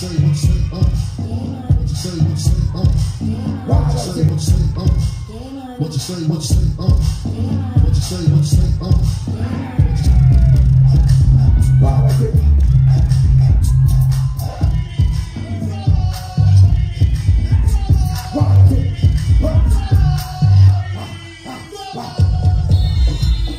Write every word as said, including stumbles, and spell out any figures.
say, what you say, uh. What you say, what you say, uh. What you say, what you say, uh. What you say, what you say, uh. What you say, what you say, uh.